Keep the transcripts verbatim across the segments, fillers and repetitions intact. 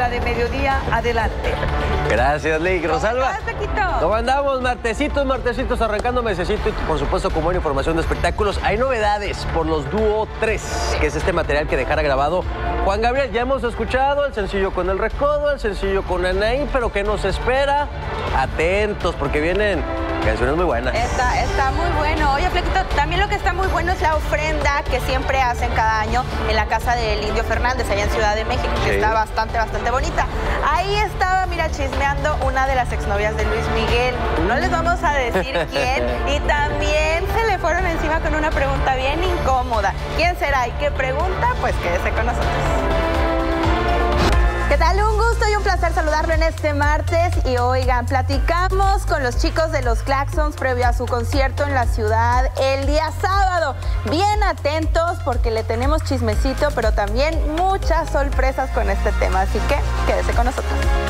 la de mediodía. Adelante. Gracias, Lick. Rosalba. ¿Cómo estás, Paquito? ¿Cómo andamos? Martesitos, martesitos, arrancando mesecito y por supuesto con buena información de espectáculos. Hay novedades por los Dúo tres, que es este material que dejara grabado Juan Gabriel. Ya hemos escuchado el sencillo con El Recodo, el sencillo con Anaí, pero ¿qué nos espera? Atentos, porque vienen canciones muy buenas. Está, está muy bueno. Oye, Flequito, también lo que está muy bueno es la ofrenda que siempre hacen cada año en la casa del Indio Fernández, allá en Ciudad de México, que sí. Está bastante, bastante bonita. Ahí estaba, mira, chismeando una de las exnovias de Luis Miguel. No les vamos a decir quién. Y también se le fueron encima con una pregunta bien incómoda. ¿Quién será y qué pregunta? Pues quédese con nosotros. ¿Qué tal? Un gusto y un placer saludarlo en este martes. Y oigan, platicamos con los chicos de los Claxons previo a su concierto en la ciudad el día sábado. Bien atentos porque le tenemos chismecito, pero también muchas sorpresas con este tema. Así que quédese con nosotros.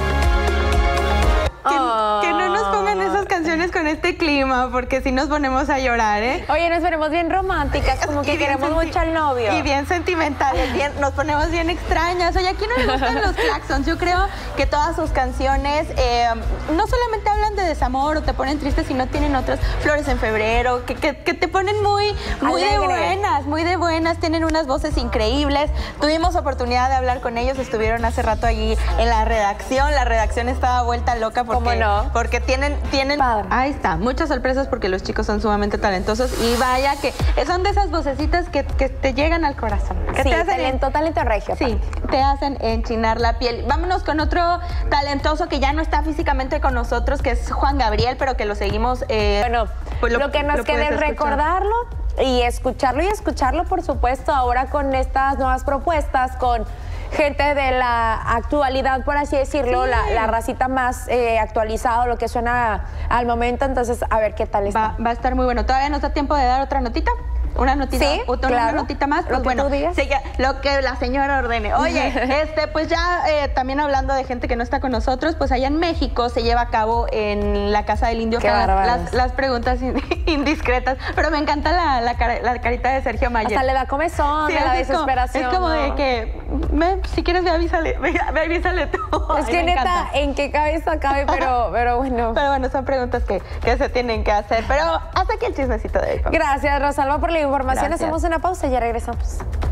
Que, oh. que no nos pongan esas canciones con este clima, porque si nos ponemos a llorar, ¿eh? Oye, nos ponemos bien románticas, como que queremos mucho al novio. Y bien sentimentales, bien, nos ponemos bien extrañas. Oye, aquí no le gustan los Claxons. Yo creo que todas sus canciones eh, no solamente hablan de desamor o te ponen triste, sino tienen otras, Flores en Febrero, que, que, que te ponen muy, muy de buenas, muy de buenas. Tienen unas voces increíbles. Tuvimos oportunidad de hablar con ellos, estuvieron hace rato allí en la redacción. La redacción estaba vuelta loca porque, ¿cómo no? Porque tienen, tienen ahí está, muchas sorpresas porque los chicos son sumamente talentosos y vaya que son de esas vocecitas que, que te llegan al corazón. Que sí, te hacen talento, talento regio. Sí, aparte. Te hacen enchinar la piel. Vámonos con otro talentoso que ya no está físicamente con nosotros, que es Juan Gabriel, pero que lo seguimos. Eh, bueno, pues lo, lo que nos queda es recordarlo y escucharlo y escucharlo, por supuesto, ahora con estas nuevas propuestas, con gente de la actualidad, por así decirlo, sí. la, la racita más eh, actualizada, lo que suena al momento. Entonces, a ver qué tal está. Va, va a estar muy bueno. ¿Todavía nos da tiempo de dar otra notita? Una notita, sí, otra claro. una notita más, pues lo que bueno, tú digas. Sí, lo que la señora ordene. Oye, este, pues ya eh, también hablando de gente que no está con nosotros, pues allá en México se lleva a cabo en la casa del Indio las, las preguntas indiscretas, pero me encanta la, la, cara, la carita de Sergio Mayer. Hasta le da comezón, sí, de la desesperación. Es como, ¿no? es como de que, me, si quieres, ve avísale, ve, ve avísale tú. Es Ay, que neta, encanta. ¿en qué cabeza cabe? Pero, pero bueno. Pero bueno, son preguntas que, que se tienen que hacer. Pero hasta aquí el chismecito de hoy. Gracias, Rosalba, por la información. Gracias. Hacemos una pausa y ya regresamos.